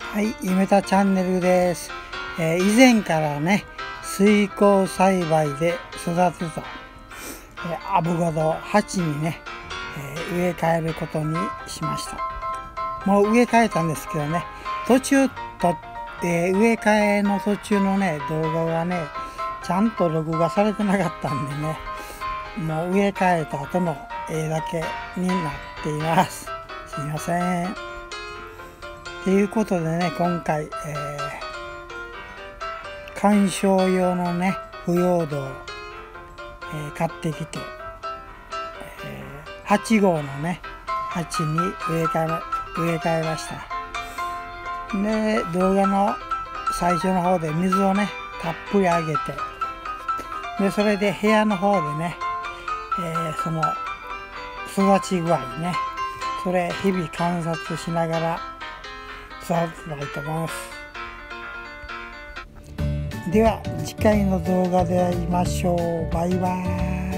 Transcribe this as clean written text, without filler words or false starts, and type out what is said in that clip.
はい、夢田チャンネルです。以前からね、水耕栽培で育てた、アボカド鉢にね、植え替えることにしました。もう植え替えたんですけどね、途中と、植え替えの途中のね、動画がね、ちゃんと録画されてなかったんでね、もう植え替えた後の絵だけになっています。すいません。ということでね、今回、観賞用のね、腐葉土を、買ってきて、8号のね、鉢に植え替えました。で、動画の最初の方で水をね、たっぷりあげて、で、それで部屋の方でね、その育ち具合ね、それ日々観察しながら育てたいと思います。では次回の動画で会いましょう。バイバーイ。